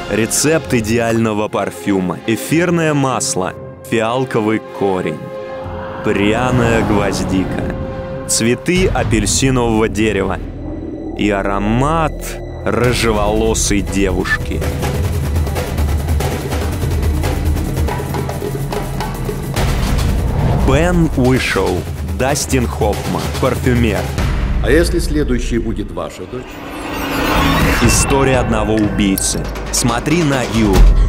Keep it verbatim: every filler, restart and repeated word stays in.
Рецепт идеального парфюма. Эфирное масло. Фиалковый корень. Пряная гвоздика. Цветы апельсинового дерева. И аромат рыжеволосой девушки. Ben Whishaw, Дастин Хоффман, парфюмер. А если следующей будет ваша дочь? История одного убийцы. Смотри на Ю.